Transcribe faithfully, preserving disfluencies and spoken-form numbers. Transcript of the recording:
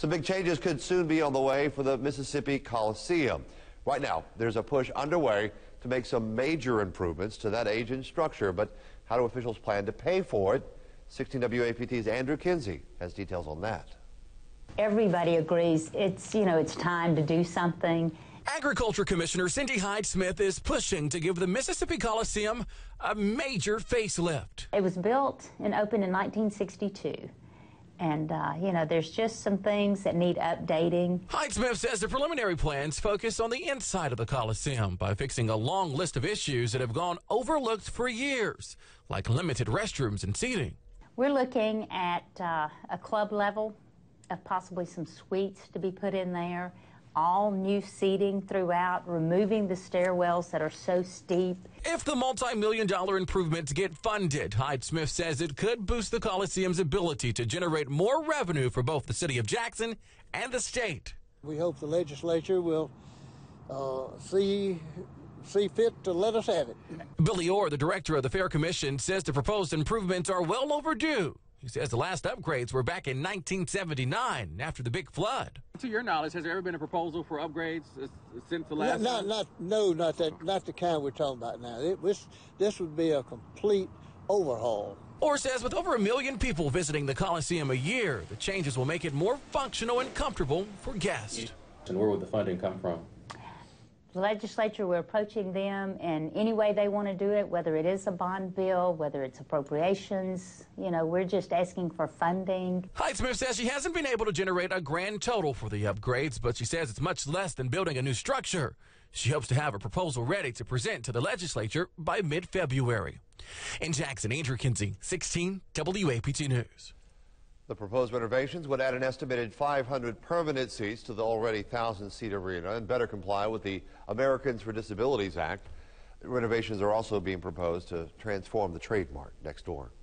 Some big changes could soon be on the way for the Mississippi Coliseum. Right now, there's a push underway to make some major improvements to that aging structure. But how do officials plan to pay for it? sixteen W A P T's Andrew Kinsey has details on that. Everybody agrees it's, you know, it's time to do something. Agriculture Commissioner Cindy Hyde-Smith is pushing to give the Mississippi Coliseum a major facelift. It was built and opened in nineteen sixty-two. And, uh, you know, there's just some things that need updating. Hyde-Smith says the preliminary plans focus on the inside of the Coliseum by fixing a long list of issues that have gone overlooked for years, like limited restrooms and seating. We're looking at uh, a club level of possibly some suites to be put in there, all new seating throughout, removing the stairwells that are so steep. If the multi-million dollar improvements get funded, Hyde-Smith says it could boost the Coliseum's ability to generate more revenue for both the city of Jackson and the state. We hope the legislature will uh, see see fit to let us have it. Billy Orr, the director of the Fair Commission, says the proposed improvements are well overdue. He says the last upgrades were back in nineteen seventy-nine after the big flood. To your knowledge, has there ever been a proposal for upgrades since the last? Not, not, no, not that, not the kind we're talking about now. It was, this would be a complete overhaul. Orr says with over a million people visiting the Coliseum a year, the changes will make it more functional and comfortable for guests. And where would the funding come from? The legislature, we're approaching them in any way they want to do it, whether it is a bond bill, whether it's appropriations. You know, we're just asking for funding. Hyde-Smith says she hasn't been able to generate a grand total for the upgrades, but she says it's much less than building a new structure. She hopes to have a proposal ready to present to the legislature by mid-February. In Jackson, Andrew Kinsey, sixteen W A P T News. The proposed renovations would add an estimated five hundred permanent seats to the already one thousand seat arena and better comply with the Americans for Disabilities Act. Renovations are also being proposed to transform the trademark next door.